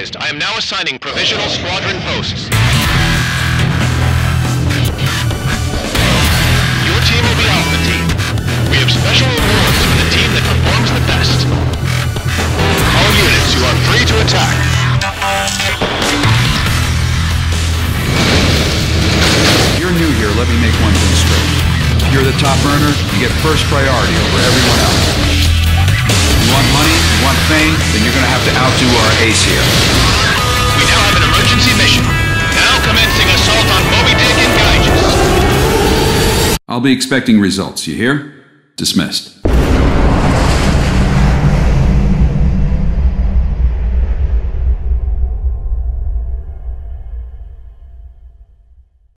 advised, I am now assigning provisional squadron posts. Your team will be Alpha Team. We have special rewards for the team that performs the best. All units, you are free to attack. You're new here, let me make one thing straight. If you're the top earner, you get first priority over everyone else. You want money, you want fame, then you're gonna have to outdo our ace here. We now have an emergency mission. Now commencing assault on Moby Dick and Gyges. I'll be expecting results, you hear? Dismissed.